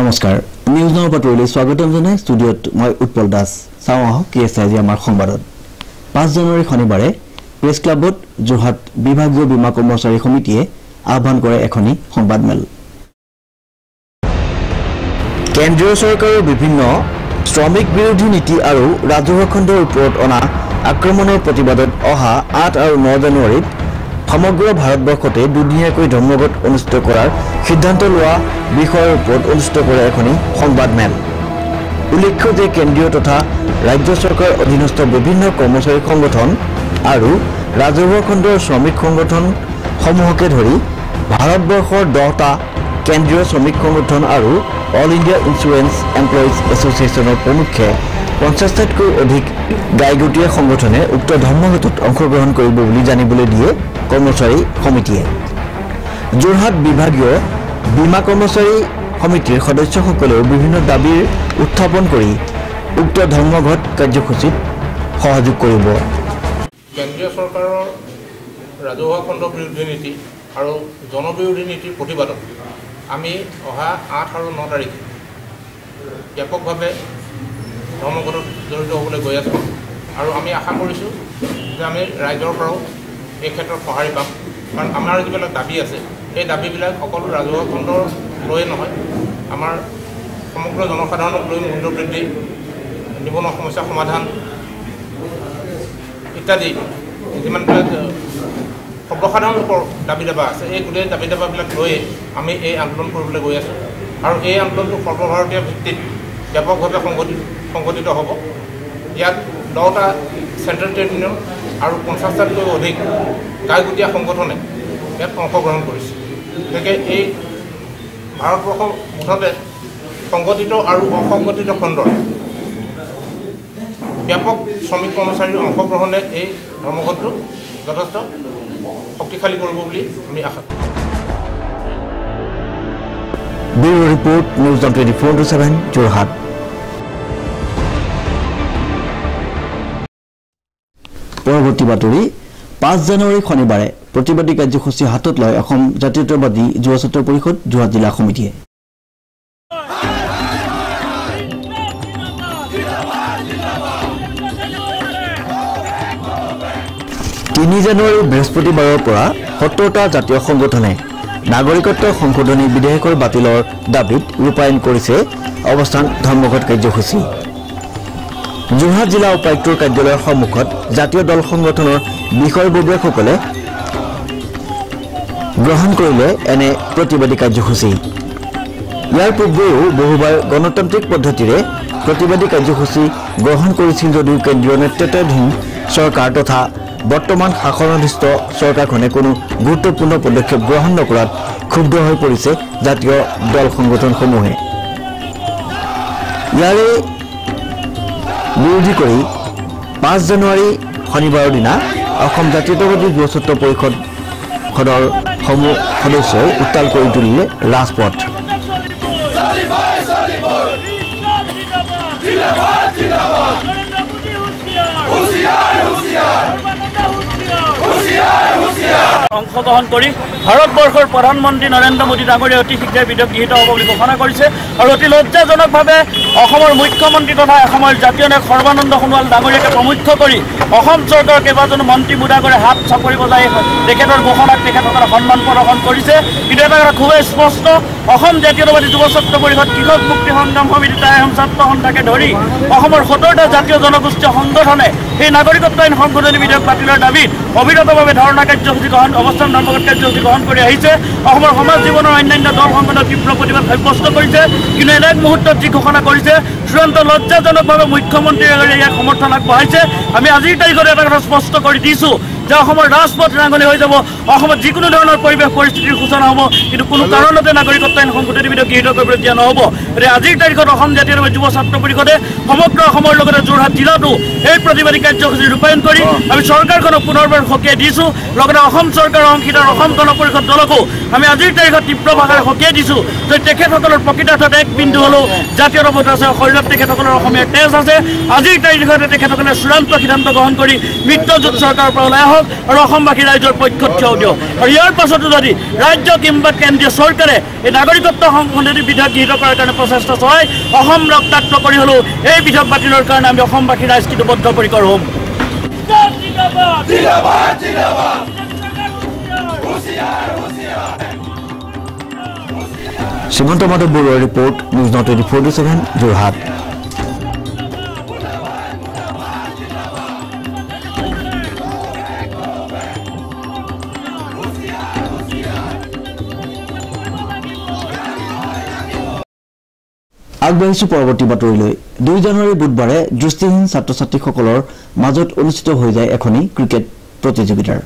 নমস্কাৰ news now পাট্ৰলৈ স্বাগতম জনাই ষ্টুডিঅ'ত মই উৎপল দাস চাওঁ আহক কি আছে আজি আমাৰ সংবাদত 5 জানুৱাৰী শনিবাৰে প্ৰেছ ক্লাবত যোৰহাট বিভাগীয় বীমা কৰ্মচাৰী সমিতিয়ে আহ্বান কৰে এখনি সংবাদমেল কেন্দ্ৰীয় চৰকাৰৰ বিভিন্ন শ্ৰমিক বিৰোধী নীতি আৰু ৰাজহুৱা খণ্ডৰ ওপৰত অনা আক্ৰমণৰ প্ৰতিবাদত অহা 8 আৰু 9 জানুৱাৰীত সমগ্ৰ ভাৰতবৰ্ষতে দুদিনীয়াকৈ ধৰ্মঘট অনুষ্ঠিত কৰাৰ সিদ্ধান্ত লোৱা বিষয়ৰ ওপৰত অনুষ্ঠিত কৰে এখনি সংবাদমেল উল্লেখ্য যে কেন্দ্ৰীয় তথা ৰাজ্য চৰকাৰৰ অধীনস্থ বিভিন্ন কৰ্মচাৰী সংগঠন আৰু ৰাজহুৱা খণ্ডৰ শ্ৰমিক সংগঠন সমূহকে ধৰি ভাৰতবৰ্ষৰ 10টা কেন্দ্ৰীয় শ্ৰমিক সংগঠন আৰু অল ইণ্ডিয়া ইন্স্যুৰেন্স এমপ্লয়িজ এছ'চিয়েশ্যনৰ প্ৰমুখ্যে 50টাতকৈ অধিক গায়গতীয় সংগঠনে উক্ত ধৰ্মঘটত অংশগ্ৰহণ কৰিব বুলি জানিবলৈ দিয়ে কৰ্মচাৰী সমিতিয়ে যোৰহাট বিভাগীয় বীমা কৰ্মচাৰী সমিতিৰ সদস্যসকলেও বিভিন্ন দাবীৰ উত্থাপন কৰি উক্ত ধৰ্মঘট কাৰ্যসূচীত সহযোগ কৰিব কেন্দ্ৰীয় চৰকাৰৰ ৰাজহুৱা খণ্ড বিৰোধী নীতি আৰু জনবিৰোধী নীতিৰ প্ৰতিবাদত আমি অহা 8 আৰু 9 তাৰিখে ব্যাপকভাৱে ধৰ্মঘটত জড়িত হ'বলৈ গৈ আছোঁ আৰু আমি আশা কৰিছোঁ যে আমি ৰাইজৰ পৰাও এই ক্ষেত্ৰত সঁহাৰি পাম কাৰণ আমাৰ যিবিলাক দাবী আছে এই দাবীবিলাক সকলো ৰাজহুৱা খণ্ডৰ লৈয়ে নহয় আমাৰ সমগ্ৰ জনসাধাৰণক লৈ মূল্য বৃদ্ধি নিবনুৱা সমস্যা সমাধান ইত্যাদি যিমানবিলাক সৰ্বসাধাৰণ লোকৰ দাবী দাবা আছে এই গোটেই দাবী দাবাবিলাক লৈয়ে আমি এই আন্দোলন কৰিবলৈ গৈ আছোঁ আৰু এই আন্দোলনটো সৰ্বভাৰতীয় ভিত্তিত ব্যাপকভাৱে সংগঠিত হ'ব ইয়াত 10টা চেণ্ট্ৰেল ট্ৰেড ইউনিয়ন আৰু 50টাতকৈ অধিক গায়গতীয়া সংগঠনে ইয়াত অংশগ্ৰহণ কৰিছে গতিকে এই ভাৰতবৰ্ষ মুঠতে সংগঠিত আৰু অসংগঠিত খণ্ডৰ ব্যাপক শ্ৰমিক কৰ্মচাৰীৰ অংশগ্ৰহণে এই ধৰ্মঘটটো যথেষ্ট শক্তিশালী কৰিব বুলি আমি আশা কৰোঁ ব্যুৰো ৰিপৰ্ট নিউজ 24/7 যোৰহাট পৰৱৰ্তী বাতৰি 5 জানুৱাৰী শনিবাৰে প্ৰতিবাদী কাৰ্যসূচী হাতত লয় অসম জাতীয়তাবাদী যুৱ ছাত্ৰ পৰিষদ যোৰহাট জিলা সমিতিয়ে 3 জানুৱাৰী বৃহস্পতিবাৰৰ পৰা 17টা জাতীয় সংগঠনে নাগৰিকত্ব সংশোধনী বিধেয়কৰ বাতিলৰ দাবীত ৰূপায়ণ কৰিছে অৱস্থান ধৰ্মঘট কাৰ্যসূচী যোৰহাট জিলা উপায়ুক্তৰ কাৰ্যালয়ৰ সন্মুখত জাতীয় দল সংগঠনৰ বিষয়ববীয়াসকলে গ্ৰহণ কৰিলে এনে প্ৰতিবাদী কাৰ্যসূচী ইয়াৰ পূৰ্বেও বহুবাৰ গণতান্ত্ৰিক পদ্ধতিৰে প্ৰতিবাদী কাৰ্যসূচী গ্ৰহণ কৰিছিল যদিও কেন্দ্ৰীয় নেতৃত্বাধীন চৰকাৰ তথা বৰ্তমান শাসনাধীষ্ঠ চৰকাৰখনে কোনো গুৰুত্বপূৰ্ণ পদক্ষেপ গ্ৰহণ নকৰাত ক্ষুব্ধ হৈ পৰিছে জাতীয় দল সংগঠনসমূহে ইয়াৰে বিৰোধী কৰি 5 জানুৱাৰী শনিবাৰৰ দিনা অসম জাতীয়তাবাদী যুৱ ছাত্ৰ পৰিষদৰ সমূহ সদস্যই উত্তাল কৰি তুলিলে ৰাজপথ অংশগ্ৰহণ কৰি ভাৰতবৰ্ষৰ প্ৰধানমন্ত্ৰী নৰেন্দ্ৰ মোদী ডাঙৰীয়া অতি শীঘ্ৰে বিধেয়ক গৃহীত হ'ব বুলি ঘোষণা কৰিছে আৰু অতি লজ্জাজনকভাৱে অসমৰ মুখ্যমন্ত্ৰী তথা অসমৰ জাতীয় নায়ক সৰ্বানন্দ সোণোৱাল ডাঙৰীয়াকে প্ৰমুখ্য কৰি অসম চৰকাৰৰ কেইবাজনো মন্ত্ৰী মুদাগৰে হাত চাপৰি বজাই তেখেতৰ ঘোষণাক তেখেতসকলে সন্মান প্ৰদৰ্শন কৰিছে কিন্তু এটা কথা খুবেই স্পষ্ট অসম জাতীয়তাবাদী যুৱ ছাত্ৰ পৰিষদ কৃষক মুক্তি সংগ্ৰাম সমিতি টাইম ছাত্ৰ সন্থাকে ধৰি অসমৰ 17টা জাতীয় জনগোষ্ঠীয় সংগঠনে এই নাগৰিকত্ব আইন সংশোধনী বিধেয়ক বাতিলৰ দাবীত অবিৰতভাৱে ধৰ্ণা কাৰ্যসূচী গ্ৰহণ অৱস্থান ধৰ্মঘট কাৰ্যসূচী গ্ৰহণ কৰি আহিছে অসমৰ সমাজ জীৱনৰ অন্যান্য দল সংগঠনৰ তীব্ৰ প্ৰতিবাদ সাব্যস্ত কৰিছে কিন্তু এনে এক মুহূৰ্তত যি ঘোষণা কৰিছে চূড়ান্ত লজ্জাজনকভাৱে মুখ্যমন্ত্ৰী ডাঙৰীয়াই ইয়াক সমৰ্থন আগবঢ়াইছে আমি আজিৰ তাৰিখত এটা কথা স্পষ্ট কৰি দিছোঁ যে অসমৰ ৰাজপথ ৰাঙলী হৈ যাব অসমত যিকোনো ধৰণৰ পৰিৱেশ পৰিস্থিতিৰ সূচনা হ'ব কিন্তু কোনো কাৰণতে নাগৰিকত্ব আইন সংশোধনী বিধেয়ক গৃহীত কৰিবলৈ দিয়া নহ'ব গতিকে আজিৰ তাৰিখত অসম জাতীয়তাবাদী যুৱ ছাত্ৰ পৰিষদে সমগ্ৰ অসমৰ লগতে যোৰহাট জিলাতো এই প্ৰতিবাদী কাৰ্যসূচী ৰূপায়ণ কৰি আমি চৰকাৰখনক পুনৰবাৰ সকীয়াই দিছোঁ লগতে অসম চৰকাৰৰ অংশীদাৰ অসম গণ পৰিষদ দলকো আমি আজিৰ তাৰিখত তীব্ৰ ভাষাৰে সকীয়াই দিছোঁ যে তেখেতসকলৰ প্ৰকৃতাৰ্থত এক বিন্দু হ'লেও জাতীয়তাবোধ আছে শৰীৰত তেখেতসকলৰ অসমীয়াৰ তেজ আছে আজিৰ তাৰিখতে তেখেতসকলে চূড়ান্ত সিদ্ধান্ত গ্ৰহণ কৰি মিত্ৰজোঁট চৰকাৰৰ পৰা ওলাই হওক আৰু অসমবাসী ৰাইজৰ পক্ষত থিয় দিয়ক আৰু ইয়াৰ পাছতো যদি ৰাজ্য কিংবা কেন্দ্ৰীয় চৰকাৰে এই নাগৰিকত্ব সংশোধনী বিধেয়ক গৃহীত কৰাৰ কাৰণে প্ৰচেষ্টা চলায় অসম ৰক্তাক্ত কৰি হ'লেও এই বিধেয়ক বাতিলৰ কাৰণে আমি অসমবাসী ৰাইজ কিন্তু বদ্ধপৰিকৰ হ'ম। শ্ৰীমন্ত মাধৱ বৰুৱাৰ ৰিপৰ্ট নিউজ নাও 24/7 যোৰহাট। আগবাঢ়িছো পৰৱৰ্তী বাতৰিলৈ। 2 জানুৱাৰী বুধবাৰে দৃষ্টিহীন ছাত্ৰ ছাত্ৰীসকলৰ মাজত অনুষ্ঠিত হৈ যায় এখনি ক্ৰিকেট প্ৰতিযোগিতাৰ।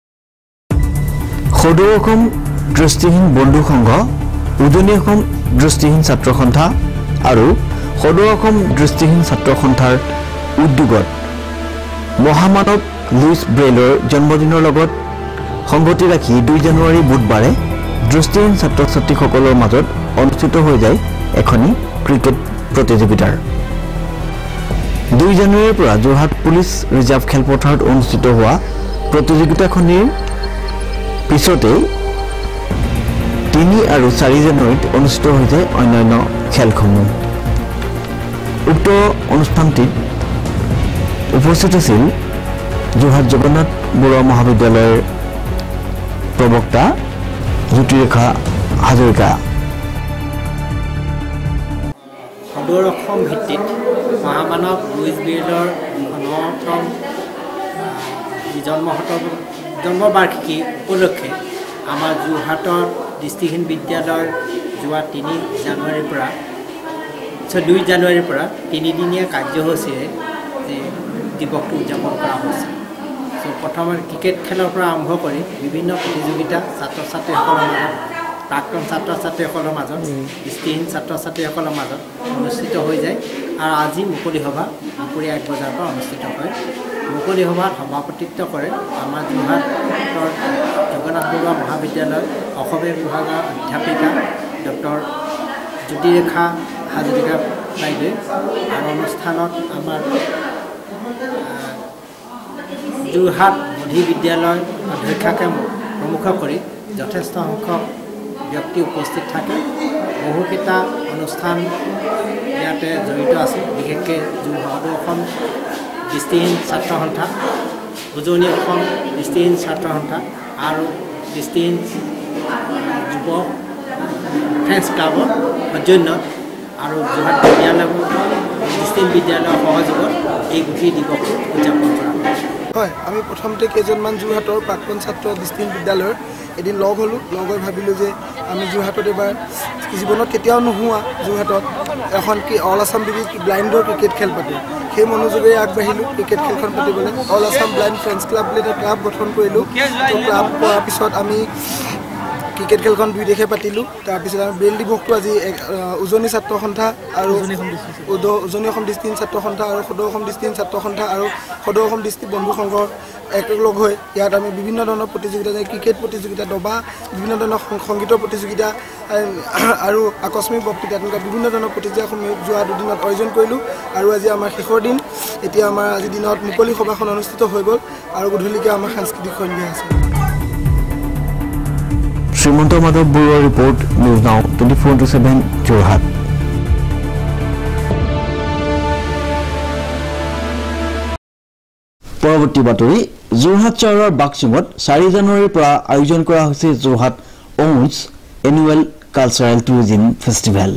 সদৌ অসম দৃষ্টিহীন বন্ধু সংঘ, উজনি অসম দৃষ্টিহীন ছাত্ৰ সন্থা আৰু সদৌ অসম দৃষ্টিহীন ছাত্ৰ সন্থাৰ উদ্যোগত মহামানৱ লুইচ ব্ৰেইলৰ জন্মদিনৰ লগত সংগতি ৰাখি 2 জানুৱাৰী বুধবাৰে দৃষ্টিহীন ছাত্ৰ ছাত্ৰীসকলৰ মাজত অনুষ্ঠিত হৈ যায় এখনি ক্ৰিকেট প্ৰতিযোগিতাৰ। 2 জানুৱাৰীৰ পৰা যোৰহাট পুলিচ ৰিজাৰ্ভ খেলপথাৰত অনুষ্ঠিত হোৱা প্ৰতিযোগিতাখনিৰ পিছতে 3 আৰু 4 জানুৱাৰীত অনুষ্ঠিত হৈ যায় অন্যান্য খেলসমূহ। উক্ত অনুষ্ঠানটিত উপস্থিত আছিল যোৰহাট জগন্নাথ বৰুৱা মহাবিদ্যালয়ৰ প্ৰবক্তা জ্যোতিৰেখা হাজৰিকা। সদৌ অসম ভিত্তিত মহামানৱ লুইচ ব্ৰেইলৰ 9তম জন্মবাৰ্ষিকী উপলক্ষে আমাৰ যোৰহাটৰ দৃষ্টিহীন বিদ্যালয়ৰ যোৱা 2 জানুৱাৰীৰ পৰা 3দিনীয়া কাৰ্যসূচীৰে দিৱসটো উদযাপন কৰা হৈছে। প্ৰথমে ক্ৰিকেট খেলৰ পৰা আৰম্ভ কৰি বিভিন্ন প্ৰতিযোগিতা ছাত্ৰ ছাত্ৰীসকলৰ মাজত, প্ৰাক্তন ছাত্ৰ ছাত্ৰীসকলৰ মাজত, দৃষ্টিহীন ছাত্ৰ ছাত্ৰীসকলৰ মাজত অনুষ্ঠিত হৈ যায়। আৰু আজি মুকলি সভা দুপৰীয়া 1 বজাৰ পৰা অনুষ্ঠিত হয়। মুকলি সভাত সভাপতিত্ব কৰে আমাৰ যোৰহাটৰ জগন্নাথ বৰুৱা মহাবিদ্যালয় অসমীয়া বিভাগৰ অধ্যাপিকা ডক্টৰ জ্যোতিৰেখা হাজৰিকা বাইদেৱে। আৰু অনুষ্ঠানত আমাৰ যোৰহাট বধি বিদ্যালয় অধ্যক্ষাকে প্ৰমুখ কৰি যথেষ্ট সংখ্যক ব্যক্তি উপস্থিত থাকে। বহুকেইটা অনুষ্ঠান ইয়াতে জড়িত আছে, বিশেষকৈ সদৌ অসম দৃষ্টিহীন ছাত্ৰ সন্থা, উজনি অসম দৃষ্টিহীন ছাত্ৰ সন্থা আৰু দৃষ্টিহীন যুৱ ফ্ৰেণ্ডছ ক্লাবৰ সৌজন্যত আৰু যোৰহাট বিদ্যালয় দৃষ্টিহীন বিদ্যালয়ৰ সহযোগত এই গোটেই দিৱসটো উদযাপন কৰা হয়। আমি প্ৰথমতে কেইজনমান যোৰহাটৰ প্ৰাক্তন ছাত্ৰ দৃষ্টিহীন বিদ্যালয়ৰ এদিন লগ হ'লোঁ। লগ হৈ ভাবিলোঁ যে আমি যোৰহাটত এবাৰ জীৱনত কেতিয়াও নোহোৱা যোৰহাটত এখন অল আছাম ব্লাইণ্ডৰ ক্ৰিকেট খেল পাতোঁ। সেই মনোযোগেৰে আগবাঢ়িলোঁ ক্ৰিকেট খেলখন পাতিবলৈ। All Assam blind friends club বুলি এটা ক্লাব গঠন কৰিলোঁ। তো ক্লাব কৰাৰ পিছত আমি ক্ৰিকেট খেলখন 2 তাৰিখে পাতিলোঁ। তাৰপিছত আমি ব্ৰেইল দিৱসটো আজি উজনি ছাত্ৰ সন্থা আৰু উজনি অসম দৃষ্টিহীন ছাত্ৰ সন্থা আৰু সদৌ অসম দৃষ্টিহীন ছাত্ৰ সন্থা আৰু সদৌ অসম দৃষ্টি বন্ধু সংঘৰ একেলগ হৈ ইয়াত আমি বিভিন্ন ধৰণৰ প্ৰতিযোগিতা, যেনে ক্ৰিকেট প্ৰতিযোগিতা, দবা, বিভিন্ন ধৰণৰ সংগীতৰ প্ৰতিযোগিতা আৰু আকস্মিক বক্তৃতা, তেনেকুৱা বিভিন্ন ধৰণৰ প্ৰতিযোগিতাসমূহ যোৱা 2 দিনত আয়োজন কৰিলোঁ। আৰু আজি আমাৰ শেষৰ দিন। এতিয়া আমাৰ আজিৰ দিনত মুকলি সভাখন অনুষ্ঠিত হৈ গ'ল আৰু গধূলিকৈ আমাৰ সাংস্কৃতিক সন্ধিয়া আছে। শ্ৰীমন্ত মাধৱ বৰুৱাৰ ৰিপৰ্ট নিউজ নাও 24/7 যোৰহাট। পৰৱৰ্তী বাতৰি। যোৰহাট চহৰৰ বাকচুঙত 4 জানুৱাৰীৰ পৰা আয়োজন কৰা হৈছে যোৰহাট অউন্স এনুৱেল কালচাৰেল টুৰিজিম ফেষ্টিভেল।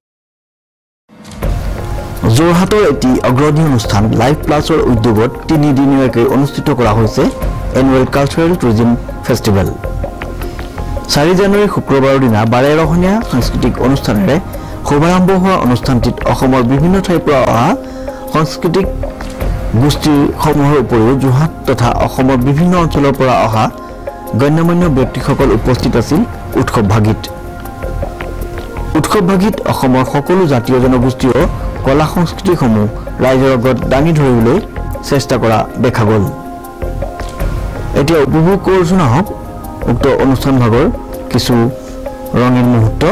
যোৰহাটৰ এটি অগ্ৰণী অনুষ্ঠান লাইফ প্লাছৰ উদ্যোগত 3 দিনীয়াকৈ অনুষ্ঠিত কৰা হৈছে এনুৱেল কালচাৰেল টুৰিজিম ফেষ্টিভেল। 4 জানুৱাৰী শুক্ৰবাৰৰ দিনা 12 ৰহণীয়া সাংস্কৃতিক অনুষ্ঠানেৰে শুভাৰম্ভ হোৱা অনুষ্ঠানটিত অসমৰ বিভিন্ন ঠাইৰ পৰা অহা সাংস্কৃতিক গোষ্ঠীসমূহৰ উপৰিও যোৰহাট তথা অসমৰ বিভিন্ন অঞ্চলৰ পৰা অহা গণ্যমান্য ব্যক্তিসকল উপস্থিত আছিল উৎসৱভাগীত। উৎসৱভাগীত অসমৰ সকলো জাতীয় জনগোষ্ঠীয় কলা সংস্কৃতিসমূহ ৰাইজৰ আগত দাঙি ধৰিবলৈ চেষ্টা কৰা দেখা গ'ল। এতিয়া উপভোগ কৰিছোঁ আহক উক্ত অনুষ্ঠান ভাগৰ কিছু ৰঙীন মুহূৰ্ত।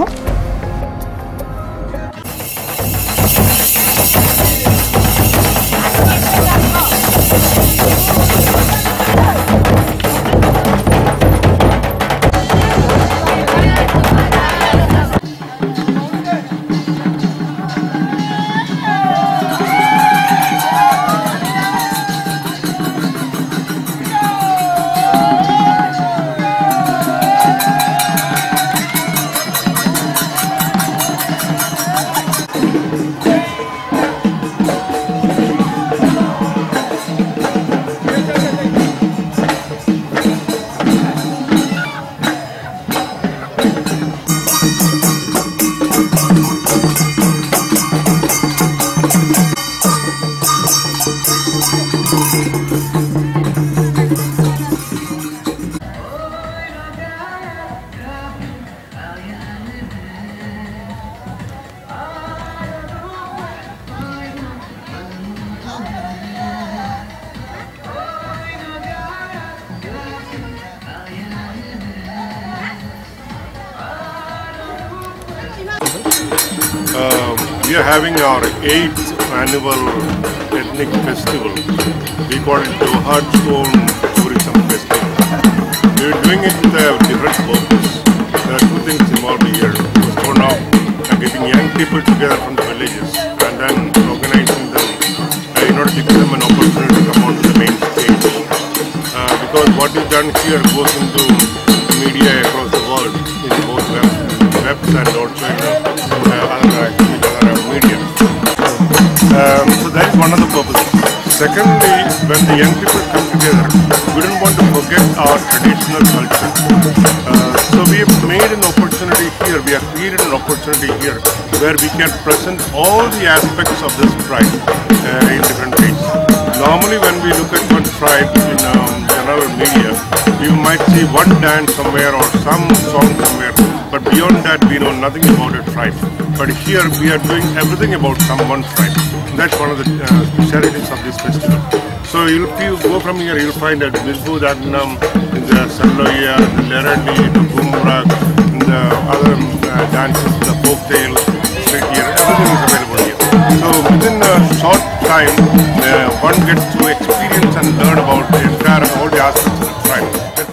we are having our 8th annual ethnic festival. We call it Jorhat's own tourism festival. We are doing it with a different purpose. There are two things involved here. First one of getting young people together from the villages and then organizing them in order to give them an opportunity to come onto the main stage. Because what is done here goes into media across the world in both webs and also in other media. So that is one of the purposes. Secondly, when the young people come together, we don't want to forget our traditional culture. So we have made an opportunity here, we have created an opportunity here where we can present all the aspects of this tribe in different ways. Normally when we look at one tribe in general media, you might see one dance somewhere or some song somewhere, but beyond that we know nothing about a tribe. But here we are doing everything about one tribe. That's one of the specialties of this festival. So if you go from here, you'll find that Bisbu Dagnam, the Salloya, the Lerandi, the Bumrak, the other dances, the folktale, street here, everything is available here. So within a short time, one gets to experience and learn about the entire, all the aspects of the tribe.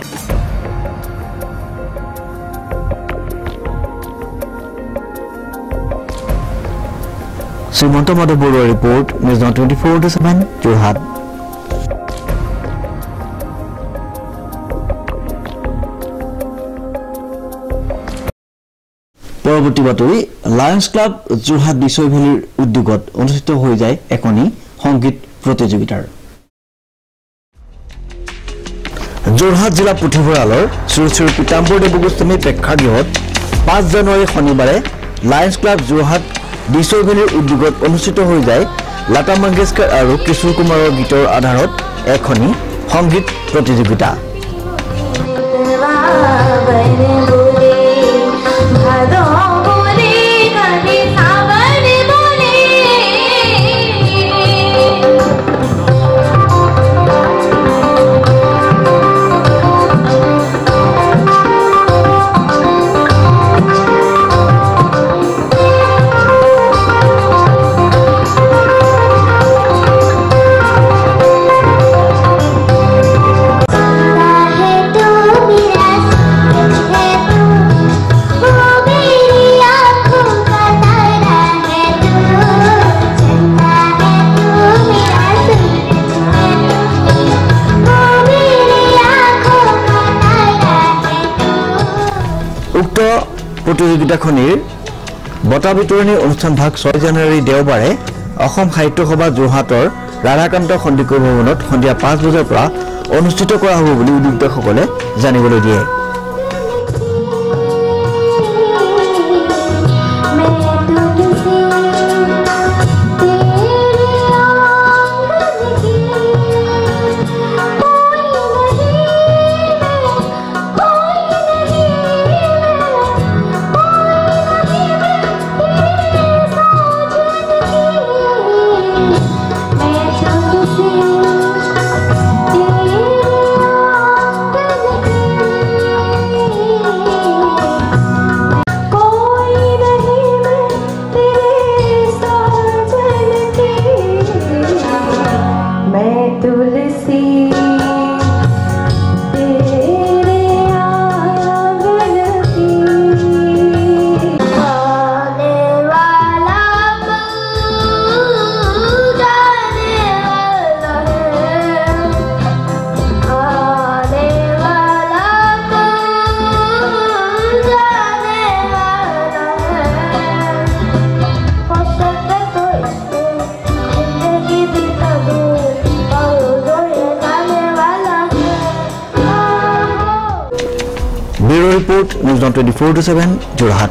Srimanta Madhav বৰুৱাৰ report news 24/7 Jorhat. পৰৱৰ্তী বাতৰি Lions club Jorhat Disoi ভেলীৰ উদ্যোগত অনুষ্ঠিত হৈ যায় এখনি সংগীত প্ৰতিযোগিতাৰ। যোৰহাট জিলা পুথিভঁৰালৰ শ্ৰী শ্ৰী পীতাম্বৰ দেৱ গোস্বামী প্ৰেক্ষাগৃহত 5 জানুৱাৰী শনিবাৰে লায়ন্স ক্লাব যোৰহাট দিছৈ ভেলীৰ উদ্যোগত অনুষ্ঠিত হৈ যায় লতা মংগেশকাৰ আৰু কিশোৰ কুমাৰৰ গীতৰ আধাৰত এখনি সংগীত প্ৰতিযোগিতা। উক্ত প্ৰতিযোগিতাখনিৰ বঁটা বিতৰণী অনুষ্ঠান ভাগ 6 জানুৱাৰী দেওবাৰে অসম সাহিত্য সভা যোৰহাটৰ ৰাধাকান্ত খণ্ডিকৰ ভৱনত সন্ধিয়া 5 বজাৰ পৰা অনুষ্ঠিত কৰা হ'ব বুলি উদ্যোক্তাসকলে জানিবলৈ দিয়ে। Bureau Report, News 24/7, Jorhat.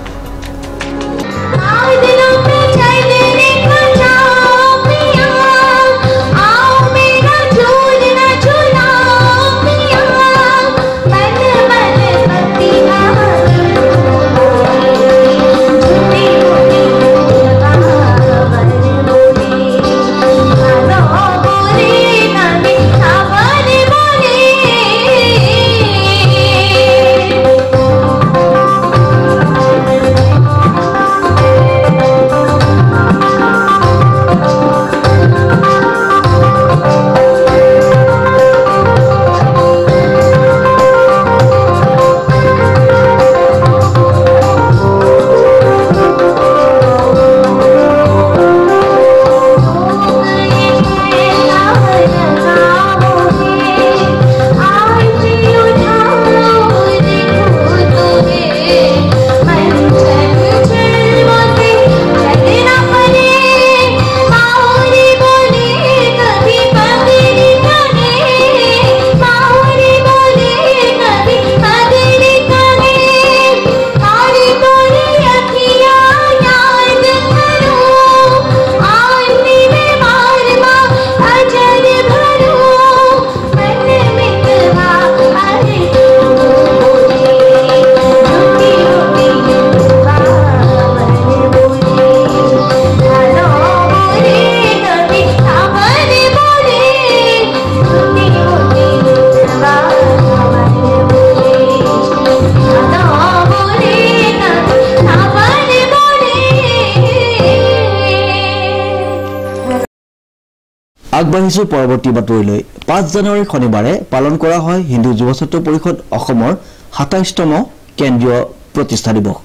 আগবাঢ়িছো পৰৱৰ্তী বাতৰিলৈ 5 জানুৱাৰী শনিবাৰে পালন কৰা হয় হিন্দু যুৱ ছাত্ৰ পৰিষদ অসমৰ 27তম কেন্দ্ৰীয় প্ৰতিষ্ঠা দিৱস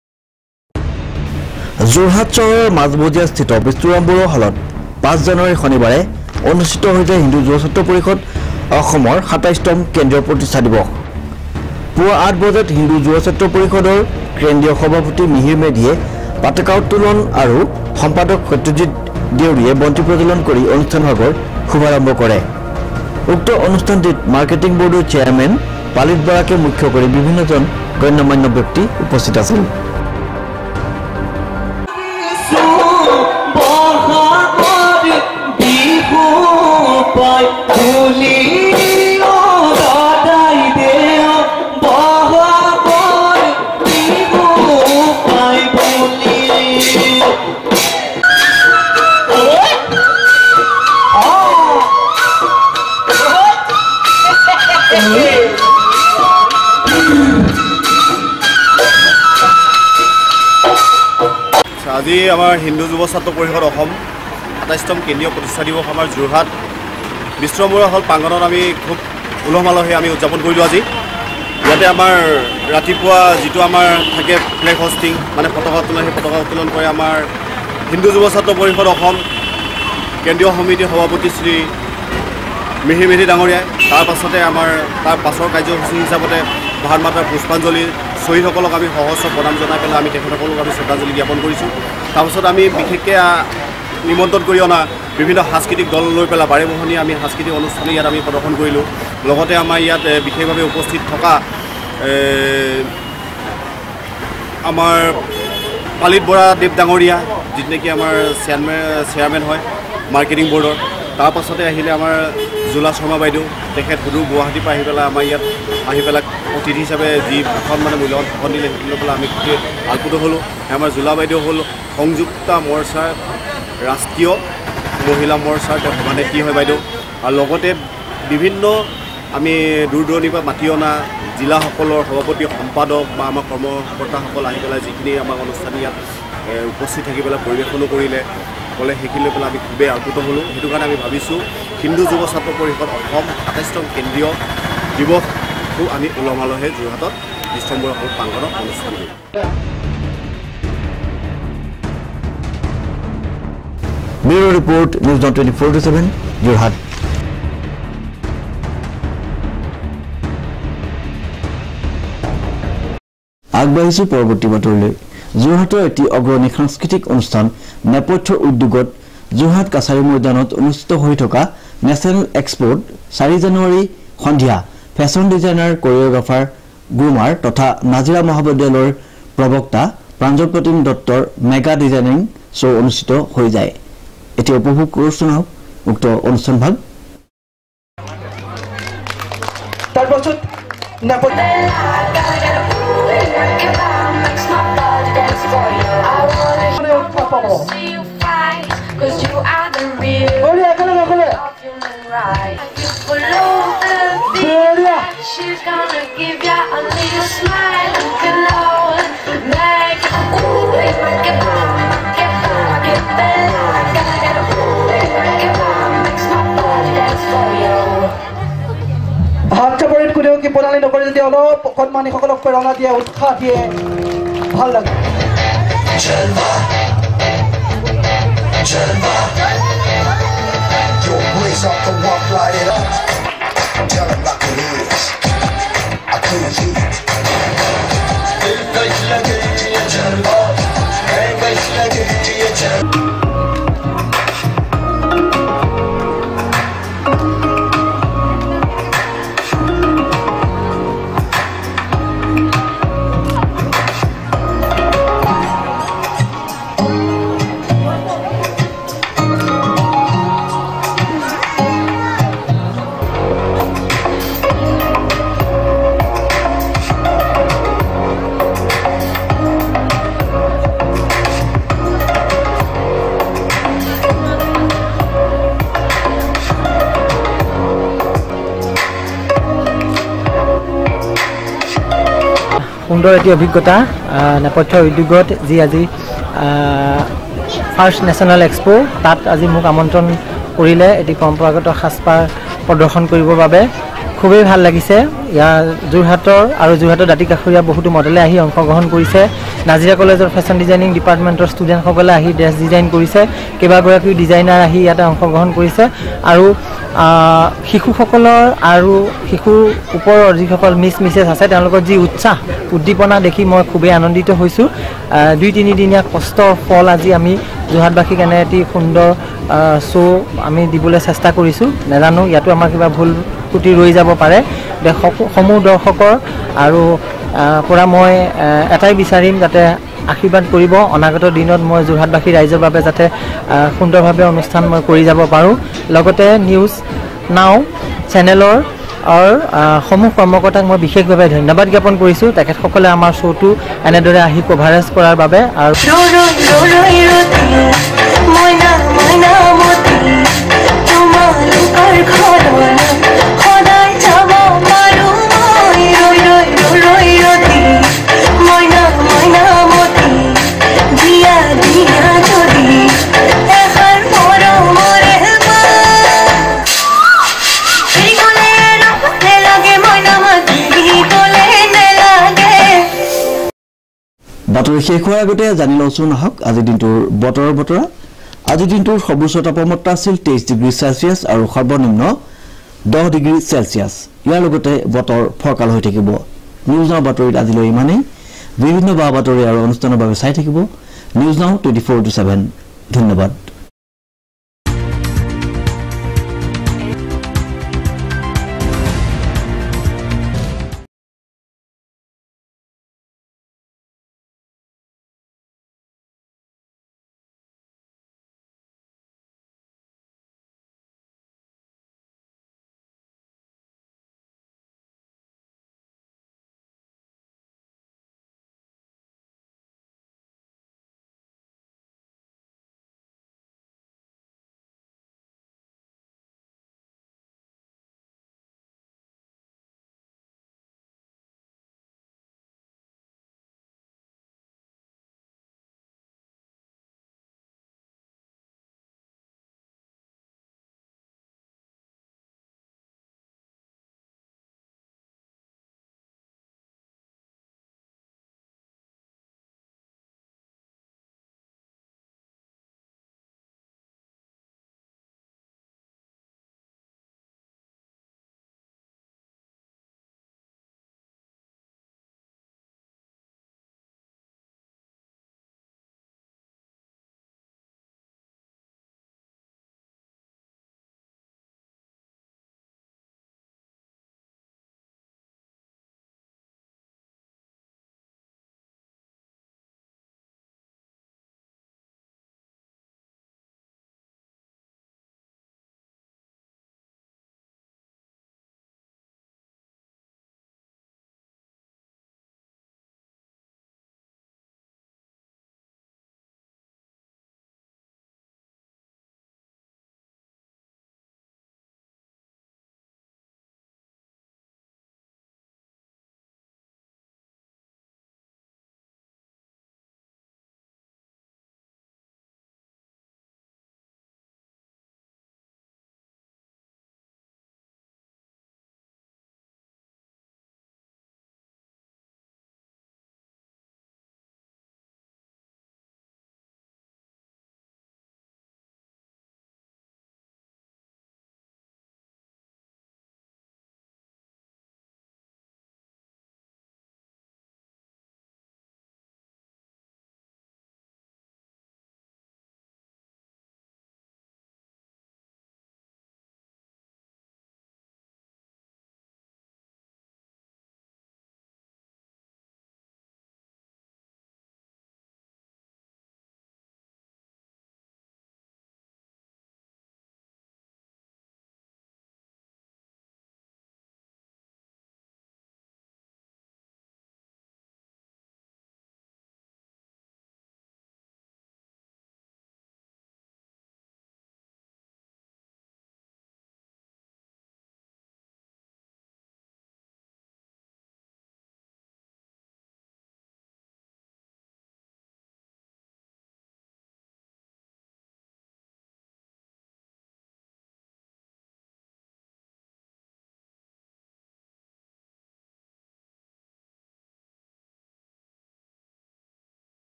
যোৰহাট চহৰৰ মাজমজিয়াস্থিত বিষ্ণুৰামপুৰ হলত 5 জানুৱাৰী শনিবাৰে অনুষ্ঠিত হৈছে হিন্দু যুৱ ছাত্ৰ পৰিষদ অসমৰ 27তম কেন্দ্ৰীয় প্ৰতিষ্ঠা দিৱস পুৱা 8 বজাত হিন্দু যুৱ ছাত্ৰ পৰিষদৰ কেন্দ্ৰীয় সভাপতি মিহিৰ মেধিয়ে পতাকা উত্তোলন আৰু সম্পাদক সত্যজিৎ দেউৰীয়ে বন্তি প্ৰজ্বলন কৰি অনুষ্ঠানভাগৰ শুভাৰম্ভ কৰে উক্ত অনুষ্ঠানটিত মাৰ্কেটিং বোৰ্ডৰ চেয়াৰমেন পালিত বৰাকে মুখ্য কৰি বিভিন্নজন গণ্যমান্য ব্যক্তি উপস্থিত আছিল আজি আমাৰ হিন্দু যুৱ ছাত্ৰ পৰিষদ অসম 27তম কেন্দ্ৰীয় প্ৰতিষ্ঠা দিৱস আমাৰ যোৰহাট বিষ্ণুৰামপুৰ হল প্ৰাংগণত আমি খুব উলহ মালহে আমি উদযাপন কৰিলোঁ আজি ইয়াতে আমাৰ ৰাতিপুৱা যিটো আমাৰ থাকে ফ্লেগ হোষ্টিং মানে পতাকা উত্তোলন সেই পতাকা উত্তোলন কৰে আমাৰ হিন্দু যুৱ ছাত্ৰ পৰিষদ অসম কেন্দ্ৰীয় সমিতিৰ সভাপতি শ্ৰী মিহিৰ মেধি ডাঙৰীয়াই তাৰ পাছৰ কাৰ্যসূচী হিচাপতে ভাৰত মাতাৰ পুষ্পাঞ্জলি শ্বহীদসকলক আমি সহস্ৰ প্ৰণাম জনাই পেলাই আমি তেখেতসকলক আমি শ্ৰদ্ধাঞ্জলি জ্ঞাপন কৰিছোঁ তাৰপাছত আমি বিশেষকৈ নিমন্ত্ৰণ কৰি অনা বিভিন্ন সাংস্কৃতিক দল লৈ পেলাই বাৰেবহনী আমি সাংস্কৃতিক অনুষ্ঠান ইয়াত আমি প্ৰদৰ্শন কৰিলোঁ লগতে আমাৰ ইয়াত বিশেষভাৱে উপস্থিত থকা আমাৰ পালিত বৰা দেৱ ডাঙৰীয়া যিটো নেকি আমাৰ চেয়াৰমেন হয় মাৰ্কেটিং বৰ্ডৰ তাৰপাছতে আহিলে আমাৰ জোলা শৰ্মা বাইদেউ তেখেত সুদূৰ গুৱাহাটীৰ পৰা আহি পেলাই আমাৰ ইয়াত আহি পেলাই অতিথি হিচাপে যি ভাষণ মানে মূল্যৱান ভাষণ দিলে সেইখিনি লৈ পেলাই আমি গোটেই আলপুত হ'লোঁ আমাৰ জোলা বাইদেউ হ'ল সংযুক্তা মৰ্চাৰ ৰাষ্ট্ৰীয় মহিলা মৰ্চাৰ তেওঁ সভানেত্ৰী হয় বাইদেউ আৰু লগতে বিভিন্ন আমি দূৰ দূৰণিৰ পৰা মাতি অনা জিলাসকলৰ সভাপতি সম্পাদক বা আমাৰ কৰ্মকৰ্তাসকল আহি পেলাই যিখিনি আমাৰ অনুষ্ঠান ইয়াত উপস্থিত থাকি পেলাই পৰিৱেশনো কৰিলে ক'লে সেইখিনি লৈ পেলাই আমি খুবেই আপ্লুত হ'লোঁ সেইটো কাৰণে আমি ভাবিছোঁ হিন্দু যুৱ ছাত্ৰ পৰিষদ অসম 27তম কেন্দ্ৰীয় দিৱসটো আমি উলহ মালহে যোৰহাটত বিষ্ণুৰামপুৰ হল প্ৰাংগণত অনুষ্ঠান কৰিম ব্যুৰ' ৰিপৰ্ট নিউজ 24/7 যোৰহাট আগবাঢ়িছো পৰৱৰ্তী বাতৰিলৈ যোৰহাটৰ এটি অগ্ৰণী সাংস্কৃতিক অনুষ্ঠান নেপথ্য উদ্যোগত যোৰহাট কাছাৰী ময়দানত অনুষ্ঠিত হৈ থকা নেশ্যনেল এক্সপ'ত 4 জানুৱাৰী সন্ধিয়া ফেশ্বন ডিজাইনাৰ কোৰিঅ'গ্ৰাফাৰ গ্ৰুমাৰ তথা নাজিৰা মহাবিদ্যালয়ৰ প্ৰবক্তা প্ৰাঞ্জল প্ৰতিম দত্তৰ মেগা ডিজাইনিং শ্ব' অনুষ্ঠিত হৈ যায় এতিয়া উপভোগ কৰোঁ উক্ত অনুষ্ঠানভাগ তাৰপাছত she's gonna give ya a little smile and cologne. Make get better. Gotta get makes my body dance for you. হাত চাপৰিত কোনেও কি বনালি নকৰে যদি অলপ অকণমানিসকলক প্ৰেৰণা দিয়ে উৎসাহ দিয়ে ভাল লাগে Your blaze off the walk, light it up. Tell them like it is. I couldn't keep it. সুন্দৰ এটি অভিজ্ঞতা নেপথ্য উদ্যোগত যি আজি ফাৰ্ষ্ট নেশ্যনেল এক্সপো তাত আজি মোক আমন্ত্ৰণ কৰিলে এটি পৰম্পৰাগত সাজপাৰ প্ৰদৰ্শন কৰিবৰ বাবে খুবেই ভাল লাগিছে ইয়াৰ যোৰহাটৰ আৰু যোৰহাটৰ দাঁতিকাষৰীয়া বহুতো মডেলে আহি অংশগ্ৰহণ কৰিছে নাজিৰা কলেজৰ ফেশ্বন ডিজাইনিং ডিপাৰ্টমেণ্টৰ ষ্টুডেণ্টসকলে আহি ড্ৰেছ ডিজাইন কৰিছে কেইবাগৰাকীও ডিজাইনাৰ আহি ইয়াতে অংশগ্ৰহণ কৰিছে আৰু শিশুসকলৰ আৰু শিশুৰ ওপৰৰ যিসকল মিছেছ আছে তেওঁলোকৰ যি উৎসাহ উদ্দীপনা দেখি মই খুবেই আনন্দিত হৈছোঁ 2-3 দিনীয়া কষ্টৰ ফল আজি আমি যোৰহাটবাসীক এনে এটি সুন্দৰ শ্ব' আমি দিবলৈ চেষ্টা কৰিছোঁ নাজানো ইয়াতো আমাৰ কিবা ভুল কুটি ৰৈ যাব পাৰে সমূহ দৰ্শকৰ আৰু পৰা মই এটাই বিচাৰিম যাতে আশীৰ্বাদ কৰিব অনাগত দিনত মই যোৰহাটবাসী ৰাইজৰ বাবে যাতে সুন্দৰভাৱে অনুষ্ঠান মই কৰি যাব পাৰোঁ লগতে নিউজ নাও চেনেলৰ সমূহ কৰ্মকৰ্তাক মই বিশেষভাৱে ধন্যবাদ জ্ঞাপন কৰিছোঁ তেখেতসকলে আমাৰ শ্ব'টো এনেদৰে আহি কভাৰেজ কৰাৰ বাবে আৰু বাতৰি শেষ হোৱাৰ আগতে জানি লওঁচোন আহক আজিৰ দিনটোৰ বতৰৰ বতৰা আজিৰ দিনটোৰ সৰ্বোচ্চ তাপমাত্ৰা আছিল 23 ডিগ্ৰী চেলছিয়াছ আৰু সৰ্বনিম্ন 10 ডিগ্ৰী চেলছিয়াছ ইয়াৰ লগতে বতৰ ফৰকাল হৈ থাকিব নিউজ নাও বাতৰিত আজিলৈ ইমানেই বিভিন্ন বাতৰি আৰু অনুষ্ঠানৰ বাবে চাই থাকিব নিউজ নাও 24/7 ধন্যবাদ